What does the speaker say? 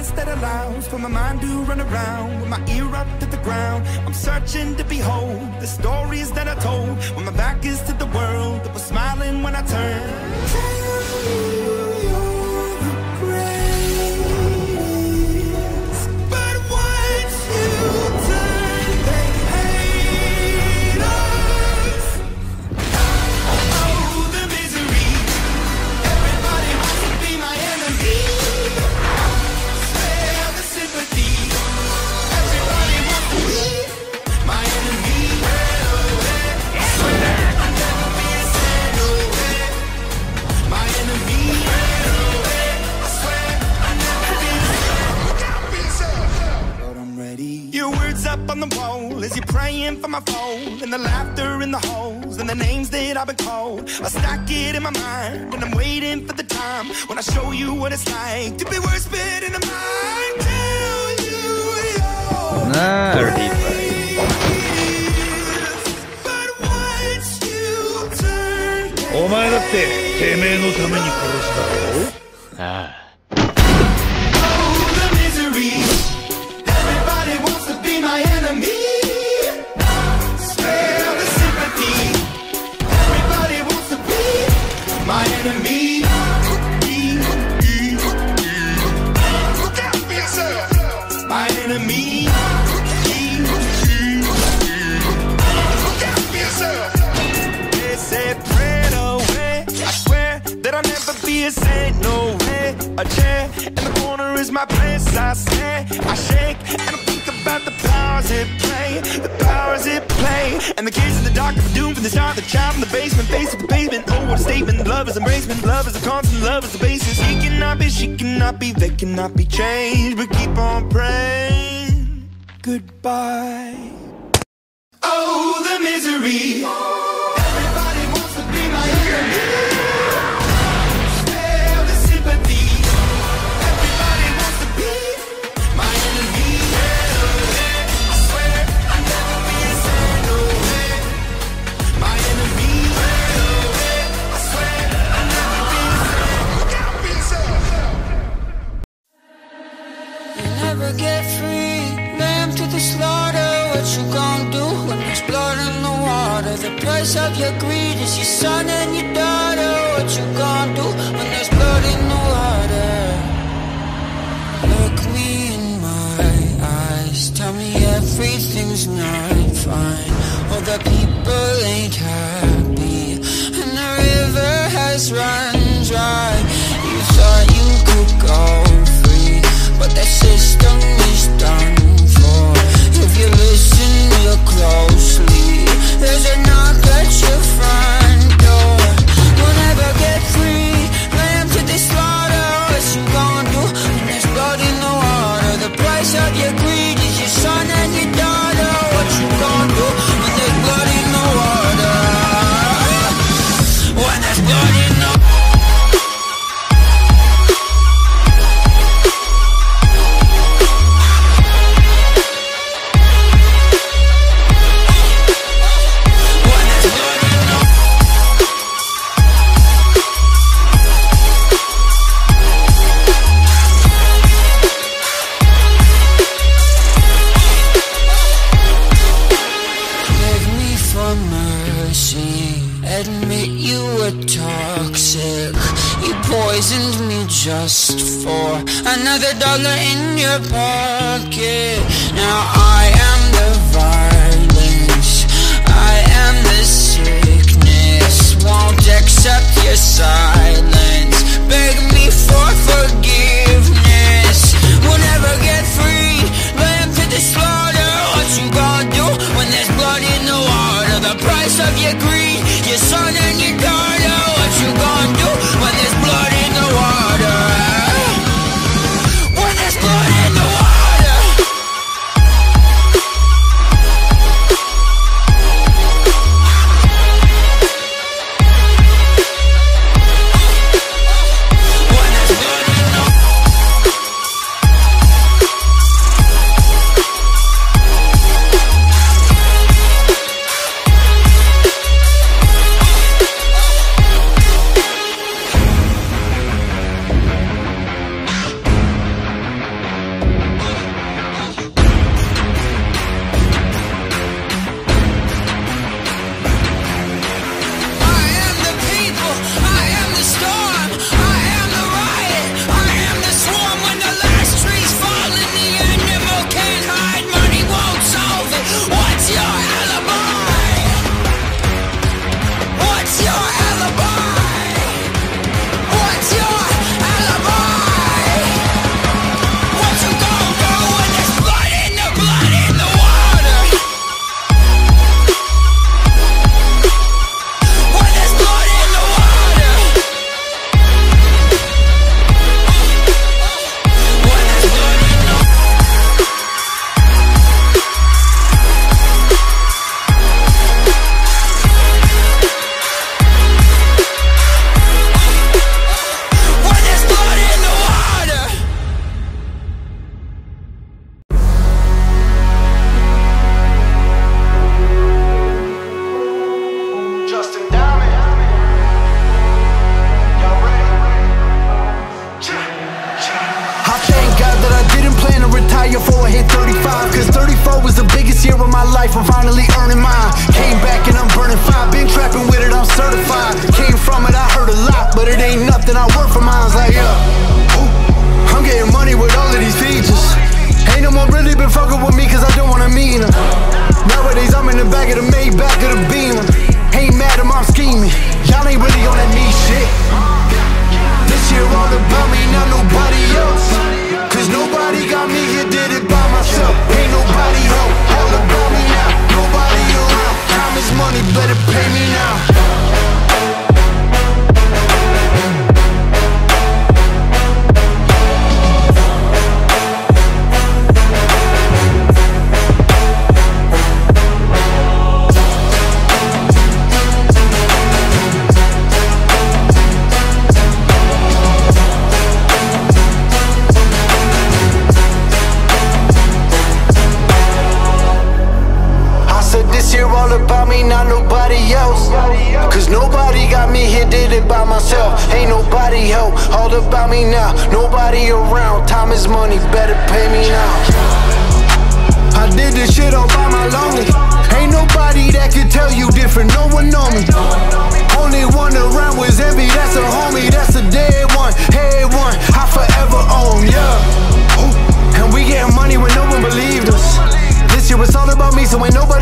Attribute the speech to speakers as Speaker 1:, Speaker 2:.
Speaker 1: silence that allows for my mind to run around with my ear up to the ground. I'm searching to behold the stories that I told when my back is to the world that was smiling when I turned. On the wall as you're praying for my phone, and the laughter in the holes and the names that I've been called. I stack it in my mind and I'm waiting for the time when I show you what it's like to be worse fit in the mind. Tell you you're but once you turn, お前だっててめえのために殺したろ。ああ。My enemy, spare the sympathy. Everybody wants to be my enemy. Look out for yourself. My enemy. Look out for yourself. They said pray away. I swear that I'll never be a saint. No way. A chair in the corner is my place. I stare, I shake, and I think about the powers at play, the powers at play. And the kids in the dark are doomed from the start. The child in the basement, face with the pavement. Oh, what a statement. Love is embracement. Love is a constant. Love is the basis. He cannot be, she cannot be, they cannot be changed. But keep on praying. Goodbye. Oh, the misery. Everybody wants to be my enemy.
Speaker 2: Get free, lamb to the slaughter. What you gon' do when there's blood in the water? The price of your greed is your son and your daughter. What you gon' do when there's blood in the water? Look me in my eyes, tell me everything's not fine. All the people ain't happy, and the river has run dry. You thought you could go free, but that system is done for. If you listen real closely, there's a knock at your front door. You'll never get free, lamb to the slaughter. What you gon' do when there's blood in the water? The price of your greed is your son and your daughter. What you gon' do when there's blood in the water? When there's blood in the water. Admit you were toxic. You poisoned me just for another dollar in your pocket. Now I am the violence, I am the sickness. Won't accept your silence, beg me for forgiveness. We'll never get free, lamb to the slaughter. What you gonna do when there's blood in the water? The price of your greed, your son and your daughter. What you gonna do when there's blood in the water? When there's blood in the water. When there's blood in the water.
Speaker 3: higher before I hit 35, cause 34 was the biggest year of my life. I'm finally earning mine. Came back and I'm burning fire. Been trapping with it, I'm certified. Came from it, I heard a lot, but it ain't nothing. I work for mine. Like, yeah, ooh, I'm getting money with all of these features. Ain't no more really been fucking with me, cause I don't wanna meet them. Nowadays I'm in the back of the Maybach of the Beamer. Ain't mad at I'm scheming. Y'all ain't really on that niche shit. This year all about me, not nobody else. Cause nobody got me here, did it by myself. Ain't nobody help, all about me now. Nobody around, time is money, better pay me now. About me, not nobody else. Cause nobody got me here, did it by myself. Ain't nobody help, all about me now. Nobody around, time is money, better pay me now. I did this shit all by my lonely. Ain't nobody that could tell you different, no one know me. Only one around was envy, that's a homie, that's a dead one. Head one, I forever own, yeah. Ooh. And we getting money when no one believed us. This year was all about me, so ain't nobody